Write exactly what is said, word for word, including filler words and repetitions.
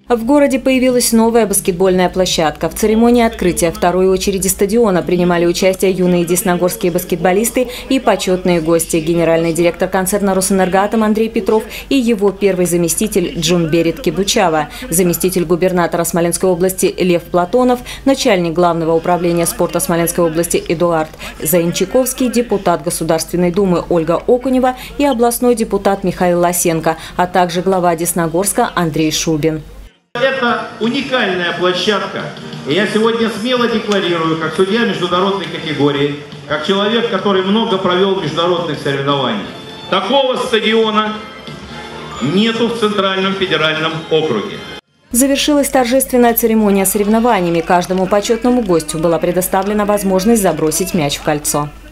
В городе появилась новая баскетбольная площадка. В церемонии открытия второй очереди стадиона принимали участие юные десногорские баскетболисты и почетные гости. Генеральный директор концерна «Росэнергоатом» Андрей Петров и его первый заместитель Джумберит Кибучава, заместитель губернатора Смоленской области Лев Платонов, начальник главного управления спорта Смоленской области Эдуард Заимчиковский, депутат Государственной Думы Ольга Окунева и областной депутат Михаил Лосенко, а также глава Десногорска Андрей Шубин. Это уникальная площадка, и я сегодня смело декларирую, как судья международной категории, как человек, который много провел международных соревнований, такого стадиона нету в Центральном федеральном округе. Завершилась торжественная церемония соревнованиями. Каждому почетному гостю была предоставлена возможность забросить мяч в кольцо.